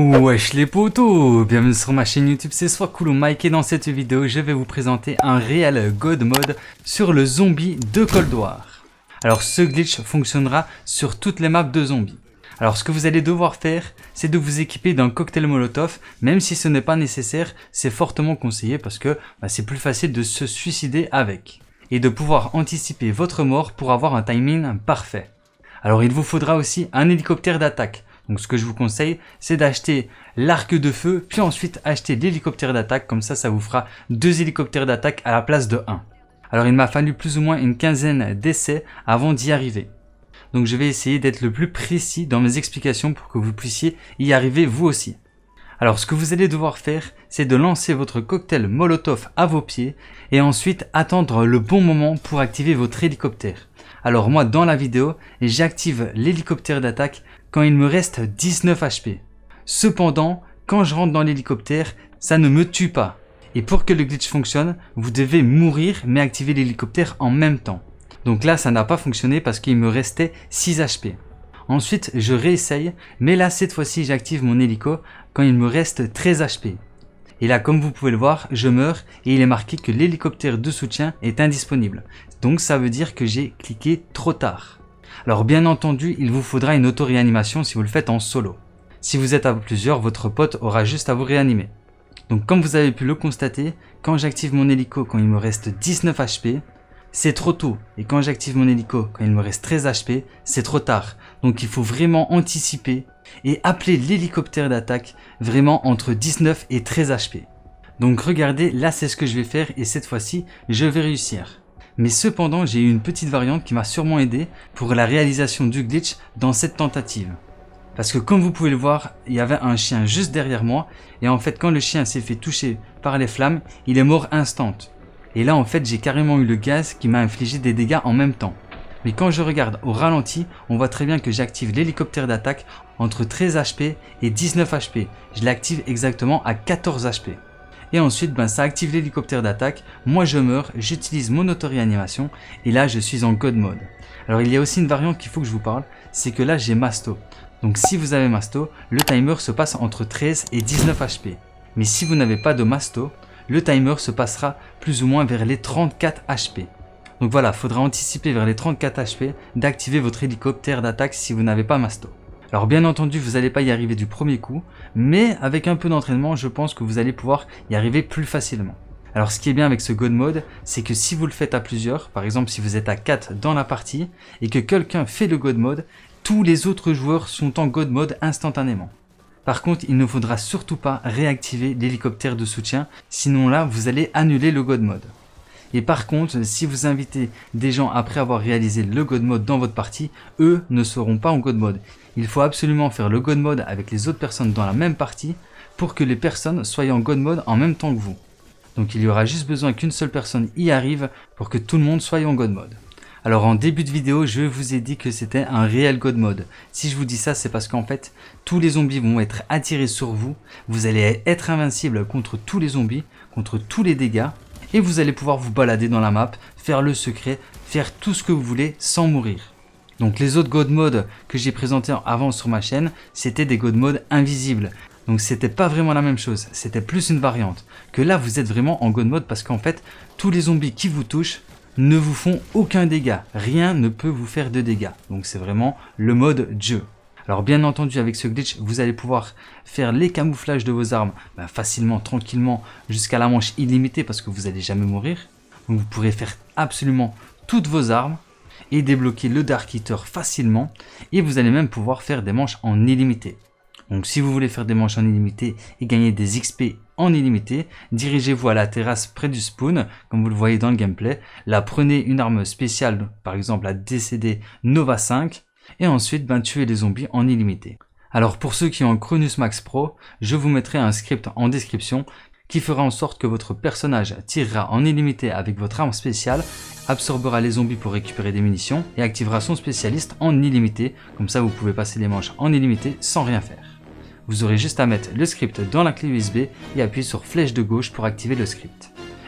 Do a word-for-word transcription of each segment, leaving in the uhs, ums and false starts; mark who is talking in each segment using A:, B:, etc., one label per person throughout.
A: Wesh les potos, bienvenue sur ma chaîne YouTube, c'est Swakulu Mike et dans cette vidéo je vais vous présenter un réel God Mode sur le zombie de Cold War. Alors ce glitch fonctionnera sur toutes les maps de zombies. Alors ce que vous allez devoir faire, c'est de vous équiper d'un cocktail molotov, même si ce n'est pas nécessaire, c'est fortement conseillé parce que bah, c'est plus facile de se suicider avec. Et de pouvoir anticiper votre mort pour avoir un timing parfait. Alors il vous faudra aussi un hélicoptère d'attaque. Donc ce que je vous conseille, c'est d'acheter l'arc de feu, puis ensuite acheter l'hélicoptère d'attaque, comme ça, ça vous fera deux hélicoptères d'attaque à la place de un. Alors il m'a fallu plus ou moins une quinzaine d'essais avant d'y arriver. Donc je vais essayer d'être le plus précis dans mes explications pour que vous puissiez y arriver vous aussi. Alors ce que vous allez devoir faire, c'est de lancer votre cocktail molotov à vos pieds et ensuite attendre le bon moment pour activer votre hélicoptère. Alors moi dans la vidéo, j'active l'hélicoptère d'attaque quand il me reste dix-neuf H P. Cependant, quand je rentre dans l'hélicoptère, ça ne me tue pas. Et pour que le glitch fonctionne, vous devez mourir mais activer l'hélicoptère en même temps. Donc là ça n'a pas fonctionné parce qu'il me restait six H P. Ensuite je réessaye, mais là cette fois-ci j'active mon hélico quand il me reste treize H P. Et là comme vous pouvez le voir, je meurs et il est marqué que l'hélicoptère de soutien est indisponible. Donc ça veut dire que j'ai cliqué trop tard. Alors bien entendu, il vous faudra une auto-réanimation si vous le faites en solo. Si vous êtes à plusieurs, votre pote aura juste à vous réanimer. Donc comme vous avez pu le constater, quand j'active mon hélico quand il me reste dix-neuf H P, c'est trop tôt. Et quand j'active mon hélico quand il me reste treize H P, c'est trop tard. Donc il faut vraiment anticiper et appeler l'hélicoptère d'attaque vraiment entre dix-neuf et treize H P. Donc regardez, là c'est ce que je vais faire et cette fois-ci, je vais réussir. Mais cependant, j'ai eu une petite variante qui m'a sûrement aidé pour la réalisation du glitch dans cette tentative. Parce que comme vous pouvez le voir, il y avait un chien juste derrière moi et en fait quand le chien s'est fait toucher par les flammes, il est mort instant. Et là en fait j'ai carrément eu le gaz qui m'a infligé des dégâts en même temps. Mais quand je regarde au ralenti, on voit très bien que j'active l'hélicoptère d'attaque entre treize H P et dix-neuf H P. Je l'active exactement à quatorze H P. Et ensuite, ben, ça active l'hélicoptère d'attaque, moi je meurs, j'utilise mon auto-réanimation et là je suis en God Mode. Alors il y a aussi une variante qu'il faut que je vous parle, c'est que là j'ai Masto. Donc si vous avez Masto, le timer se passe entre treize et dix-neuf H P. Mais si vous n'avez pas de Masto, le timer se passera plus ou moins vers les trente-quatre H P. Donc voilà, il faudra anticiper vers les trente-quatre H P d'activer votre hélicoptère d'attaque si vous n'avez pas Masto. Alors bien entendu, vous n'allez pas y arriver du premier coup, mais avec un peu d'entraînement, je pense que vous allez pouvoir y arriver plus facilement. Alors ce qui est bien avec ce God Mode, c'est que si vous le faites à plusieurs, par exemple si vous êtes à quatre dans la partie, et que quelqu'un fait le God Mode, tous les autres joueurs sont en God Mode instantanément. Par contre, il ne faudra surtout pas réactiver l'hélicoptère de soutien, sinon là, vous allez annuler le God Mode. Et par contre, si vous invitez des gens après avoir réalisé le God Mode dans votre partie, eux ne seront pas en God Mode. Il faut absolument faire le God Mode avec les autres personnes dans la même partie pour que les personnes soient en God Mode en même temps que vous. Donc il y aura juste besoin qu'une seule personne y arrive pour que tout le monde soit en God Mode. Alors en début de vidéo, je vous ai dit que c'était un réel God Mode. Si je vous dis ça, c'est parce qu'en fait, tous les zombies vont être attirés sur vous. Vous allez être invincible contre tous les zombies, contre tous les dégâts. Et vous allez pouvoir vous balader dans la map, faire le secret, faire tout ce que vous voulez sans mourir. Donc les autres God Mode que j'ai présentés avant sur ma chaîne, c'était des God Mode invisibles. Donc c'était pas vraiment la même chose, c'était plus une variante. Que là vous êtes vraiment en God Mode parce qu'en fait, tous les zombies qui vous touchent ne vous font aucun dégât. Rien ne peut vous faire de dégâts. Donc c'est vraiment le mode Dieu. Alors bien entendu avec ce glitch vous allez pouvoir faire les camouflages de vos armes ben, facilement, tranquillement jusqu'à la manche illimitée parce que vous n'allez jamais mourir. Donc vous pourrez faire absolument toutes vos armes et débloquer le Dark Eater facilement et vous allez même pouvoir faire des manches en illimité. Donc si vous voulez faire des manches en illimité et gagner des X P en illimité, dirigez-vous à la terrasse près du spawn comme vous le voyez dans le gameplay. Là prenez une arme spéciale par exemple la D C D Nova cinq. Et ensuite ben, tuer les zombies en illimité. Alors pour ceux qui ont un Cronus Max Pro, je vous mettrai un script en description qui fera en sorte que votre personnage tirera en illimité avec votre arme spéciale, absorbera les zombies pour récupérer des munitions et activera son spécialiste en illimité. Comme ça vous pouvez passer les manches en illimité sans rien faire. Vous aurez juste à mettre le script dans la clé U S B et appuyer sur flèche de gauche pour activer le script.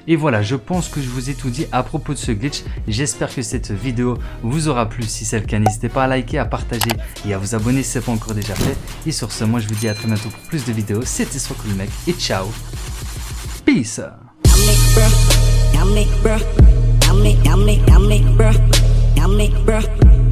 A: Et voilà, je pense que je vous ai tout dit à propos de ce glitch. J'espère que cette vidéo vous aura plu. Si c'est le cas, n'hésitez pas à liker, à partager et à vous abonner si ce n'est pas encore déjà fait. Et sur ce, moi je vous dis à très bientôt pour plus de vidéos. C'était SoisCoolMec et ciao. Peace. Yummy, bruh. Yummy, yummy, yummy, bruh. Yummy, bruh.